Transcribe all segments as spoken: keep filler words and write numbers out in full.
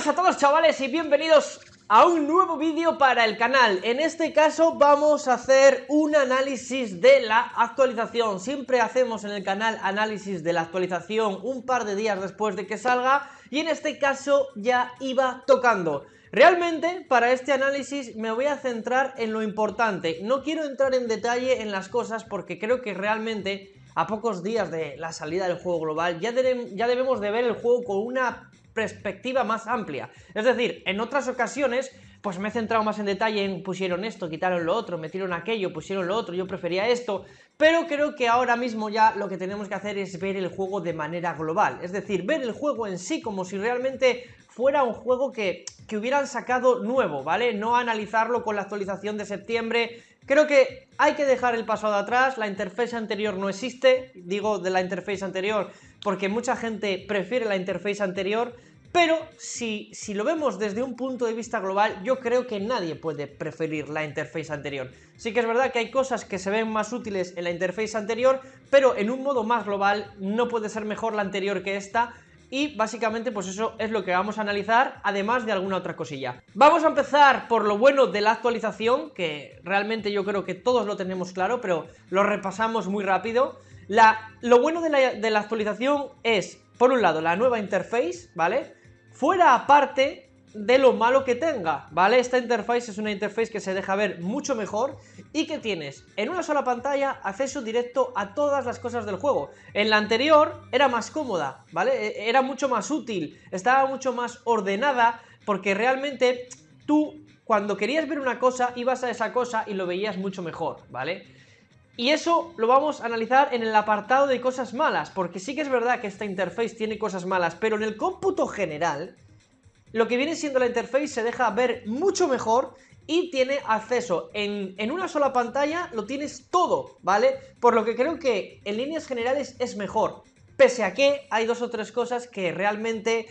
Buenas a todos, chavales, y bienvenidos a un nuevo vídeo para el canal. En este caso vamos a hacer un análisis de la actualización. Siempre hacemos en el canal análisis de la actualización un par de días después de que salga, y en este caso ya iba tocando. Realmente para este análisis me voy a centrar en lo importante. No quiero entrar en detalle en las cosas porque creo que realmente a pocos días de la salida del juego global ya, de, ya debemos de ver el juego con una perspectiva más amplia. Es decir, en otras ocasiones pues me he centrado más en detalle en pusieron esto, quitaron lo otro, metieron aquello, pusieron lo otro, yo prefería esto, pero creo que ahora mismo ya lo que tenemos que hacer es ver el juego de manera global, es decir, ver el juego en sí como si realmente fuera un juego que, que hubieran sacado nuevo, ¿vale? No analizarlo con la actualización de septiembre. Creo que hay que dejar el pasado atrás, la interfaz anterior no existe, digo de la interfaz anterior porque mucha gente prefiere la interfaz anterior, pero si, si lo vemos desde un punto de vista global, yo creo que nadie puede preferir la interfaz anterior. Sí que es verdad que hay cosas que se ven más útiles en la interfaz anterior, pero en un modo más global no puede ser mejor la anterior que esta. Y básicamente pues eso es lo que vamos a analizar, además de alguna otra cosilla. Vamos a empezar por lo bueno de la actualización, que realmente yo creo que todos lo tenemos claro, pero lo repasamos muy rápido. La, lo bueno de la, de la actualización es, por un lado, la nueva interface, ¿vale? Fuera aparte de lo malo que tenga, ¿vale? Esta interface es una interface que se deja ver mucho mejor y que tienes en una sola pantalla acceso directo a todas las cosas del juego. En la anterior era más cómoda, ¿vale? Era mucho más útil, estaba mucho más ordenada, porque realmente tú cuando querías ver una cosa ibas a esa cosa y lo veías mucho mejor, ¿vale? Y eso lo vamos a analizar en el apartado de cosas malas, porque sí que es verdad que esta interface tiene cosas malas, pero en el cómputo general lo que viene siendo la interface se deja ver mucho mejor y tiene acceso en, en una sola pantalla, lo tienes todo, ¿vale? Por lo que creo que en líneas generales es mejor, pese a que hay dos o tres cosas que realmente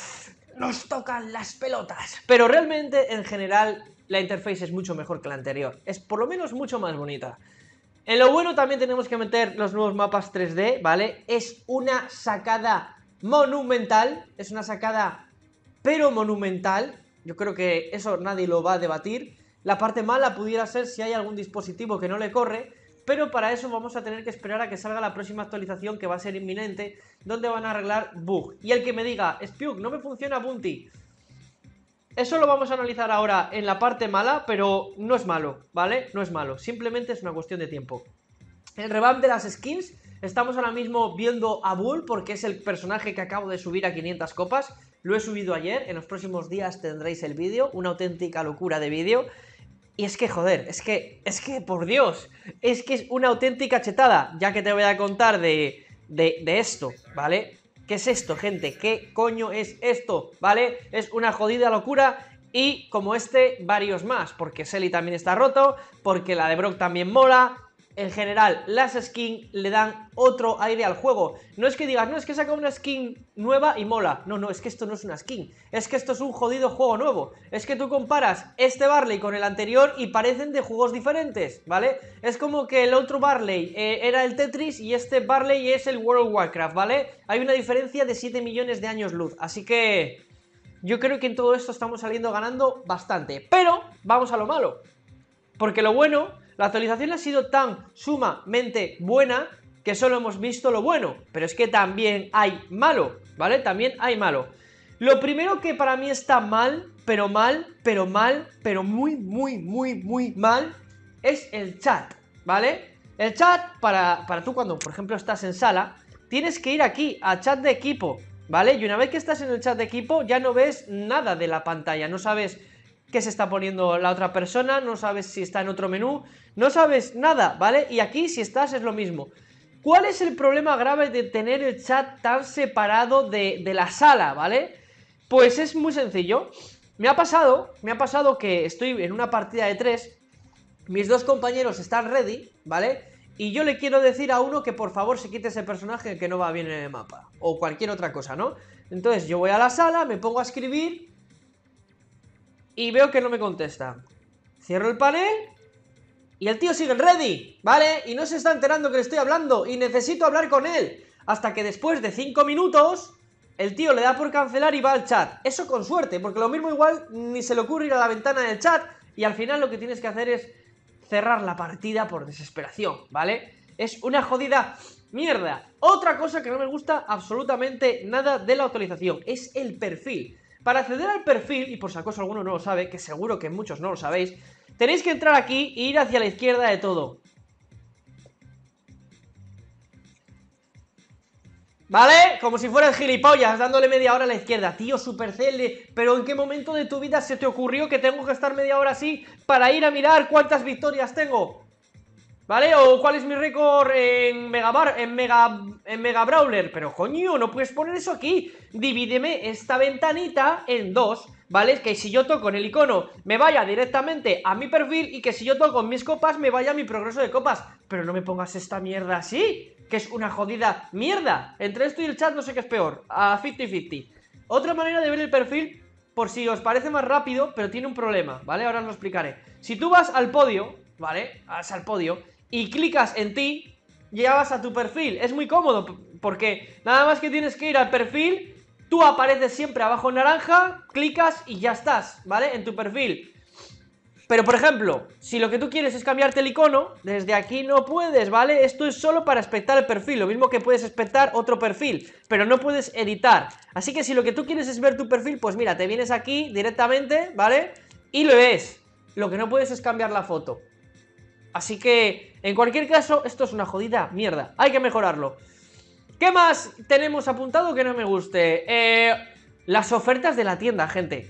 nos tocan las pelotas. Pero realmente en general la interface es mucho mejor que la anterior, es por lo menos mucho más bonita. En lo bueno también tenemos que meter los nuevos mapas tres D, ¿vale? Es una sacada monumental, es una sacada pero monumental. Yo creo que eso nadie lo va a debatir. La parte mala pudiera ser si hay algún dispositivo que no le corre, pero para eso vamos a tener que esperar a que salga la próxima actualización, que va a ser inminente, donde van a arreglar bug. Y el que me diga, Spuk, no me funciona Bounty, eso lo vamos a analizar ahora en la parte mala, pero no es malo, ¿vale? No es malo, simplemente es una cuestión de tiempo. El revamp de las skins, estamos ahora mismo viendo a Bull, porque es el personaje que acabo de subir a quinientas copas. Lo he subido ayer, en los próximos días tendréis el vídeo, una auténtica locura de vídeo. Y es que, joder, es que, es que, por Dios, es que es una auténtica chetada, ya que te voy a contar de, de, de esto, ¿vale? ¿Qué es esto, gente? ¿Qué coño es esto? ¿Vale? Es una jodida locura. Y como este, varios más, porque Selly también está roto, porque la de Brock también mola. En general, las skins le dan otro aire al juego. No es que digas, no, es que saca una skin nueva y mola. No, no, es que esto no es una skin. Es que esto es un jodido juego nuevo. Es que tú comparas este Barley con el anterior y parecen de juegos diferentes, ¿vale? Es como que el otro Barley eh, era el Tetris y este Barley es el World of Warcraft, ¿vale? Hay una diferencia de siete millones de años luz. Así que yo creo que en todo esto estamos saliendo ganando bastante. Pero vamos a lo malo. Porque lo bueno, la actualización ha sido tan sumamente buena que solo hemos visto lo bueno. Pero es que también hay malo, ¿vale? También hay malo. Lo primero que para mí está mal, pero mal, pero mal, pero muy, muy, muy, muy mal, es el chat, ¿vale? El chat, para, para tú cuando, por ejemplo, estás en sala, tienes que ir aquí a chat de equipo, ¿vale? Y una vez que estás en el chat de equipo, ya no ves nada de la pantalla, no sabes qué se está poniendo la otra persona, no sabes si está en otro menú, no sabes nada, ¿vale? Y aquí si estás es lo mismo. ¿Cuál es el problema grave de tener el chat tan separado de, de la sala, ¿vale? Pues es muy sencillo. Me ha pasado, me ha pasado que estoy en una partida de tres, mis dos compañeros están ready, ¿vale? Y yo le quiero decir a uno que por favor se quite ese personaje que no va bien en el mapa, o cualquier otra cosa, ¿no? Entonces yo voy a la sala, me pongo a escribir y veo que no me contesta. Cierro el panel y el tío sigue ready, ¿vale? Y no se está enterando que le estoy hablando y necesito hablar con él. Hasta que después de cinco minutos el tío le da por cancelar y va al chat. Eso con suerte, porque lo mismo igual ni se le ocurre ir a la ventana del chat y al final lo que tienes que hacer es cerrar la partida por desesperación, ¿vale? Es una jodida mierda. Otra cosa que no me gusta absolutamente nada de la actualización es el perfil. Para acceder al perfil, y por si acaso alguno no lo sabe, que seguro que muchos no lo sabéis, tenéis que entrar aquí e ir hacia la izquierda de todo, ¿vale? Como si fueras gilipollas, dándole media hora a la izquierda. Tío, Supercell, pero ¿en qué momento de tu vida se te ocurrió que tengo que estar media hora así para ir a mirar cuántas victorias tengo? ¿Vale? O cuál es mi récord en Megabar, en Mega, en Mega Brawler. Pero coño, no puedes poner eso aquí. Divídeme esta ventanita en dos, ¿vale? Que si yo toco en el icono me vaya directamente a mi perfil y que si yo toco en mis copas me vaya a mi progreso de copas. Pero no me pongas esta mierda así, que es una jodida mierda. Entre esto y el chat no sé qué es peor, a cincuenta cincuenta. Otra manera de ver el perfil, por si os parece más rápido, pero tiene un problema, ¿vale? Ahora os lo explicaré. Si tú vas al podio, ¿vale? Vas al podio y clicas en ti, ya vas a tu perfil. Es muy cómodo, porque nada más que tienes que ir al perfil, tú apareces siempre abajo en naranja, clicas y ya estás, ¿vale? En tu perfil. Pero, por ejemplo, si lo que tú quieres es cambiarte el icono, desde aquí no puedes, ¿vale? Esto es solo para aspectar el perfil, lo mismo que puedes aspectar otro perfil, pero no puedes editar. Así que si lo que tú quieres es ver tu perfil, pues mira, te vienes aquí directamente, ¿vale? Y lo ves. Lo que no puedes es cambiar la foto. Así que, en cualquier caso, esto es una jodida mierda. Hay que mejorarlo. ¿Qué más tenemos apuntado que no me guste? Eh, las ofertas de la tienda, gente.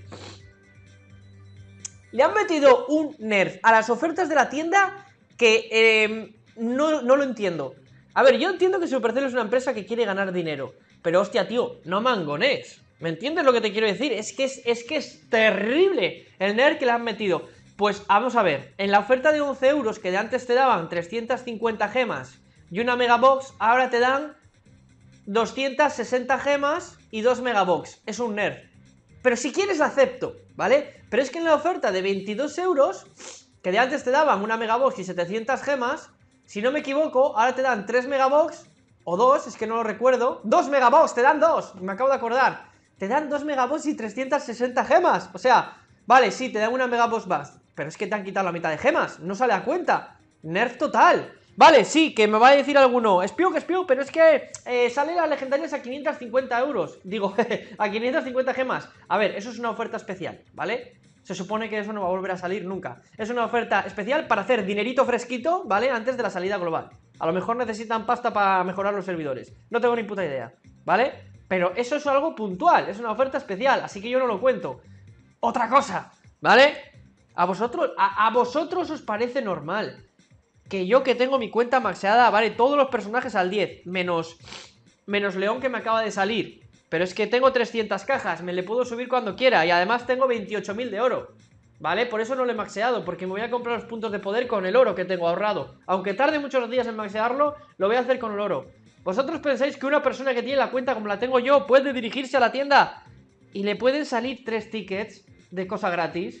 Le han metido un nerf a las ofertas de la tienda que eh, no, no lo entiendo. A ver, yo entiendo que Supercell es una empresa que quiere ganar dinero, pero hostia, tío, no mangones. ¿Me entiendes lo que te quiero decir? Es que es, es que es terrible el nerf que le han metido. Pues vamos a ver, en la oferta de once euros que de antes te daban trescientas cincuenta gemas y una megabox, ahora te dan doscientas sesenta gemas y dos megabox. Es un nerf. Pero si quieres la acepto, ¿vale? Pero es que en la oferta de veintidós euros, que de antes te daban una megabox y setecientas gemas, si no me equivoco, ahora te dan tres megabox, o dos, es que no lo recuerdo. dos megabox, te dan dos, me acabo de acordar. Te dan dos megabox y trescientas sesenta gemas. O sea, vale, sí, te dan una megabox más, pero es que te han quitado la mitad de gemas, no sale a cuenta. Nerf total. Vale, sí, que me va a decir alguno, espío que espío, pero es que eh, salen las legendarias a quinientos cincuenta euros. Digo, a quinientas cincuenta gemas. A ver, eso es una oferta especial, ¿vale? Se supone que eso no va a volver a salir nunca. Es una oferta especial para hacer dinerito fresquito, ¿vale? Antes de la salida global. A lo mejor necesitan pasta para mejorar los servidores. No tengo ni puta idea, ¿vale? Pero eso es algo puntual, es una oferta especial, así que yo no lo cuento. Otra cosa, ¿vale? A vosotros, a, a vosotros os parece normal que yo que tengo mi cuenta maxeada, vale, todos los personajes al diez, menos, menos León que me acaba de salir. Pero es que tengo trescientas cajas, me le puedo subir cuando quiera y además tengo veintiocho mil de oro, ¿vale? Por eso no lo he maxeado, porque me voy a comprar los puntos de poder con el oro que tengo ahorrado. Aunque tarde muchos días en maxearlo, lo voy a hacer con el oro. ¿Vosotros pensáis que una persona que tiene la cuenta como la tengo yo puede dirigirse a la tienda y le pueden salir tres tickets de cosa gratis?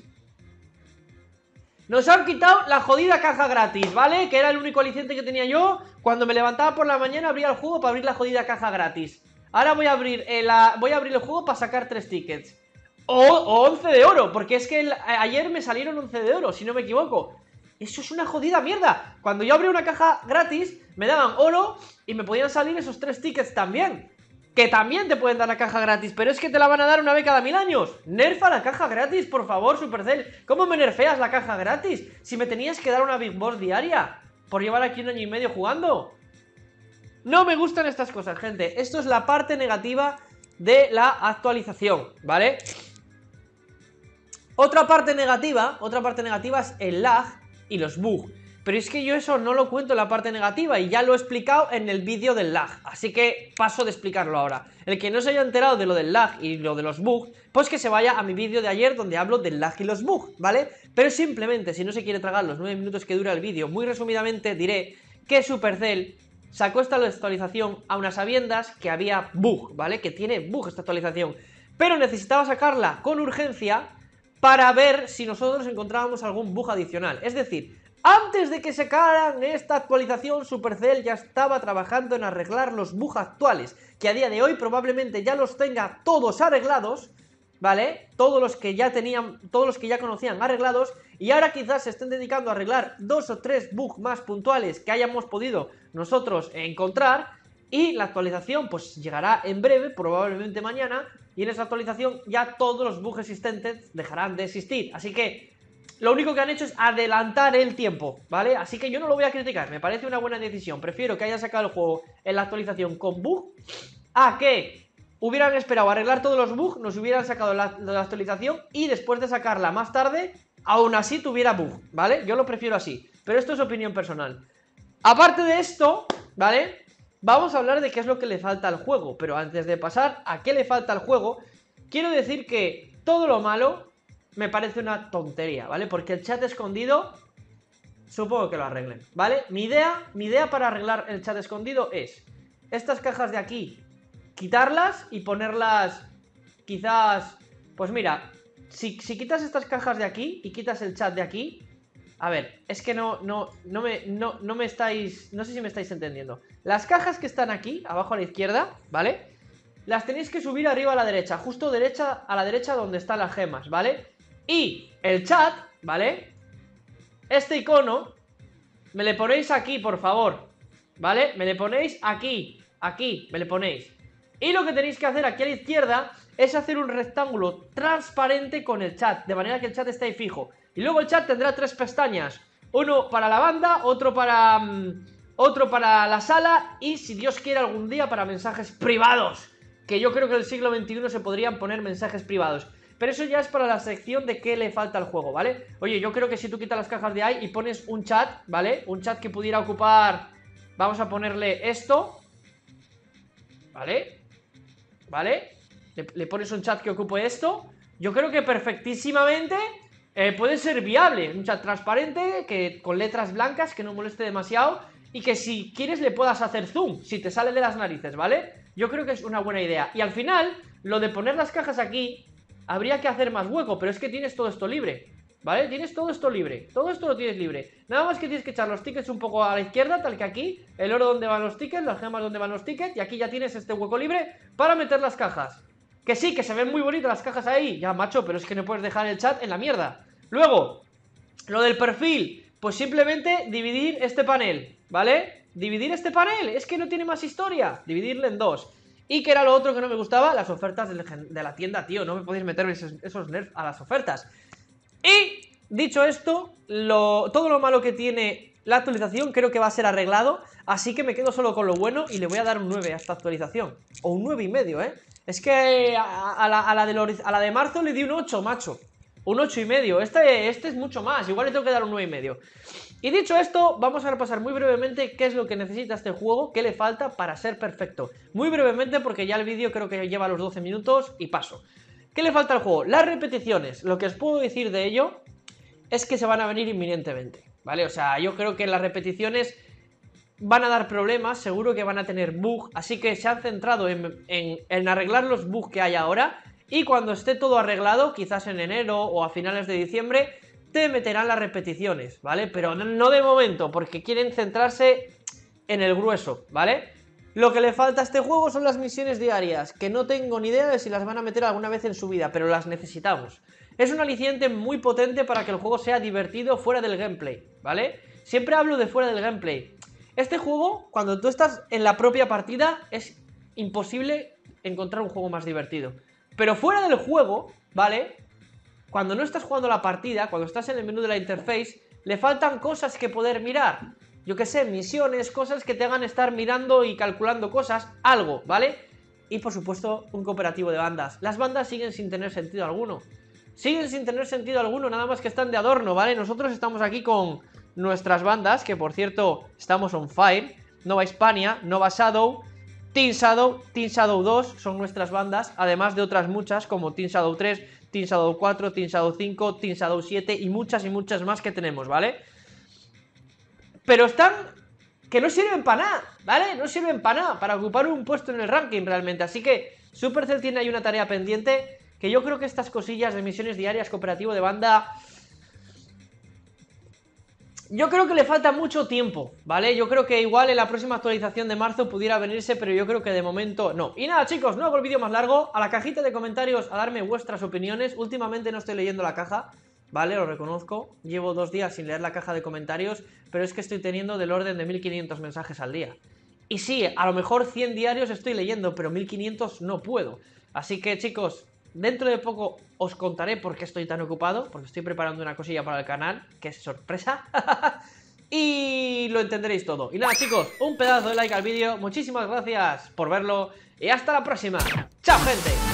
Nos han quitado la jodida caja gratis, ¿vale? Que era el único aliciente que tenía yo. Cuando me levantaba por la mañana abría el juego para abrir la jodida caja gratis. Ahora voy a abrir, eh, la, voy a abrir el juego para sacar tres tickets. O, o once de oro, porque es que el, ayer me salieron once de oro, si no me equivoco. Eso es una jodida mierda. Cuando yo abrí una caja gratis, me daban oro y me podían salir esos tres tickets también. Que también te pueden dar la caja gratis, pero es que te la van a dar una vez cada mil años. Nerfa la caja gratis, por favor, Supercell. ¿Cómo me nerfeas la caja gratis? Si me tenías que dar una Big Boss diaria por llevar aquí un año y medio jugando. No me gustan estas cosas, gente. Esto es la parte negativa de la actualización, ¿vale? Otra parte negativa, otra parte negativa es el lag y los bugs. Pero es que yo eso no lo cuento en la parte negativa y ya lo he explicado en el vídeo del lag. Así que paso de explicarlo ahora. El que no se haya enterado de lo del lag y lo de los bugs, pues que se vaya a mi vídeo de ayer donde hablo del lag y los bugs, ¿vale? Pero simplemente, si no se quiere tragar los nueve minutos que dura el vídeo, muy resumidamente diré que Supercell sacó esta actualización a unas sabiendas que había bug, ¿vale? Que tiene bug esta actualización. Pero necesitaba sacarla con urgencia para ver si nosotros encontrábamos algún bug adicional. Es decir, Antes de que sacaran esta actualización, Supercell ya estaba trabajando en arreglar los bugs actuales, que a día de hoy probablemente ya los tenga todos arreglados, ¿vale? Todos los que ya tenían, todos los que ya conocían arreglados, y ahora quizás se estén dedicando a arreglar dos o tres bugs más puntuales que hayamos podido nosotros encontrar, y la actualización pues llegará en breve, probablemente mañana, y en esa actualización ya todos los bugs existentes dejarán de existir, así que lo único que han hecho es adelantar el tiempo, ¿vale? Así que yo no lo voy a criticar, me parece una buena decisión. Prefiero que hayan sacado el juego en la actualización con bug a que hubieran esperado a arreglar todos los bugs, nos hubieran sacado la, la actualización y después de sacarla más tarde, aún así tuviera bug, ¿vale? Yo lo prefiero así, pero esto es opinión personal. Aparte de esto, ¿vale? Vamos a hablar de qué es lo que le falta al juego, pero antes de pasar a qué le falta al juego, quiero decir que todo lo malo me parece una tontería, ¿vale? Porque el chat escondido, supongo que lo arreglen, ¿vale? Mi idea, mi idea para arreglar el chat escondido es estas cajas de aquí, quitarlas y ponerlas, quizás, pues mira, si, si quitas estas cajas de aquí y quitas el chat de aquí, a ver, es que no, no, no me, no, no me estáis, no sé si me estáis entendiendo. Las cajas que están aquí, abajo a la izquierda, ¿vale? Las tenéis que subir arriba a la derecha, justo derecha a la derecha donde están las gemas, ¿vale? Y el chat, ¿vale? Este icono me le ponéis aquí, por favor, ¿vale? Me le ponéis aquí, aquí, me le ponéis. Y lo que tenéis que hacer aquí a la izquierda es hacer un rectángulo transparente con el chat, de manera que el chat esté ahí fijo. Y luego el chat tendrá tres pestañas, uno para la banda, otro para, um, otro para la sala y, si Dios quiere, algún día para mensajes privados, que yo creo que en el siglo veintiuno se podrían poner mensajes privados. Pero eso ya es para la sección de qué le falta al juego, ¿vale? Oye, yo creo que si tú quitas las cajas de ahí y pones un chat, ¿vale? Un chat que pudiera ocupar... Vamos a ponerle esto, ¿vale? ¿Vale? Le, le pones un chat que ocupe esto. Yo creo que perfectísimamente eh, puede ser viable. Un chat transparente, que con letras blancas, que no moleste demasiado, y que si quieres le puedas hacer zoom, si te sale de las narices, ¿vale? Yo creo que es una buena idea. Y al final, lo de poner las cajas aquí... Habría que hacer más hueco, pero es que tienes todo esto libre, ¿vale? Tienes todo esto libre, todo esto lo tienes libre. Nada más que tienes que echar los tickets un poco a la izquierda, tal que aquí, el oro donde van los tickets, las gemas donde van los tickets, y aquí ya tienes este hueco libre para meter las cajas. Que sí, que se ven muy bonitas las cajas ahí, ya macho, pero es que no puedes dejar el chat en la mierda. Luego, lo del perfil, pues simplemente dividir este panel, ¿vale? Dividir este panel, es que no tiene más historia, dividirlo en dos. Y que era lo otro que no me gustaba, las ofertas de la tienda, tío. No me podéis meter esos, esos nerfs a las ofertas. Y, dicho esto, lo, todo lo malo que tiene la actualización creo que va a ser arreglado. Así que me quedo solo con lo bueno y le voy a dar un nueve a esta actualización. O un nueve y medio, ¿eh? Es que a, a, la, a, la de, a la de marzo le di un ocho, macho. Un ocho y medio. Este, este es mucho más. Igual le tengo que dar un nueve y medio. Y dicho esto, vamos a repasar muy brevemente qué es lo que necesita este juego, qué le falta para ser perfecto. Muy brevemente, porque ya el vídeo creo que lleva los doce minutos y paso. ¿Qué le falta al juego? Las repeticiones. Lo que os puedo decir de ello es que se van a venir inminentemente, ¿vale? O sea, yo creo que las repeticiones van a dar problemas, seguro que van a tener bug, así que se han centrado en, en, en arreglar los bugs que hay ahora. Y cuando esté todo arreglado, quizás en enero o a finales de diciembre, te meterán las repeticiones, ¿vale? Pero no de momento, porque quieren centrarse en el grueso, ¿vale? Lo que le falta a este juego son las misiones diarias, que no tengo ni idea de si las van a meter alguna vez en su vida, pero las necesitamos. Es un aliciente muy potente para que el juego sea divertido fuera del gameplay, ¿vale? Siempre hablo de fuera del gameplay. Este juego, cuando tú estás en la propia partida, es imposible encontrar un juego más divertido. Pero fuera del juego, ¿vale? Cuando no estás jugando la partida, cuando estás en el menú de la interface, le faltan cosas que poder mirar. Yo qué sé, misiones, cosas que te hagan estar mirando y calculando cosas, algo, ¿vale? Y por supuesto, un cooperativo de bandas. Las bandas siguen sin tener sentido alguno. Siguen sin tener sentido alguno, nada más que están de adorno, ¿vale? Nosotros estamos aquí con nuestras bandas, que por cierto, estamos on fire. Nova Hispania, Nova Shadow, Team Shadow, Team Shadow dos son nuestras bandas, además de otras muchas como Team Shadow tres, Team Shadow cuatro, Team Shadow cinco, Team Shadow siete y muchas y muchas más que tenemos, ¿vale? Pero están... que no sirven para nada, ¿vale? No sirven para nada, para ocupar un puesto en el ranking realmente. Así que Supercell tiene ahí una tarea pendiente, que yo creo que estas cosillas de misiones diarias, cooperativo de banda... Yo creo que le falta mucho tiempo, ¿vale? Yo creo que igual en la próxima actualización de marzo pudiera venirse, pero yo creo que de momento no. Y nada, chicos, no hago el vídeo más largo. A la cajita de comentarios a darme vuestras opiniones. Últimamente no estoy leyendo la caja, ¿vale? Lo reconozco. Llevo dos días sin leer la caja de comentarios, pero es que estoy teniendo del orden de mil quinientos mensajes al día. Y sí, a lo mejor cien diarios estoy leyendo, pero mil quinientos no puedo. Así que, chicos, dentro de poco os contaré por qué estoy tan ocupado, porque estoy preparando una cosilla para el canal, que es sorpresa. Y lo entenderéis todo. Y nada, chicos, un pedazo de like al vídeo. Muchísimas gracias por verlo y hasta la próxima. ¡Chao, gente!